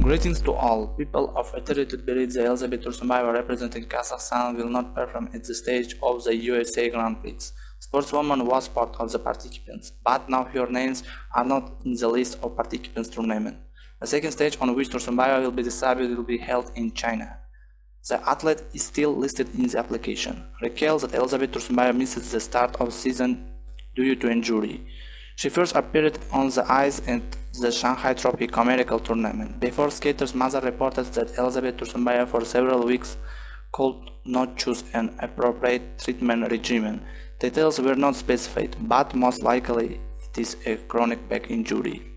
Greetings to all. People of authority believe that Elizabeth Tursunbayeva representing Kazakhstan will not perform at the stage of the USA Grand Prix. Sportswoman was part of the participants, but now her names are not in the list of participants tournament. The second stage on which Tursunbayeva will be decided will be held in China. The athlete is still listed in the application. Recall that Elizabeth Tursunbayeva missed the start of the season due to injury. She first appeared on the ice at the Shanghai Tropic Miracle Tournament. Before skaters' mother reported that Elizabeth Tursunbayeva for several weeks could not choose an appropriate treatment regimen. Details were not specified, but most likely it is a chronic back injury.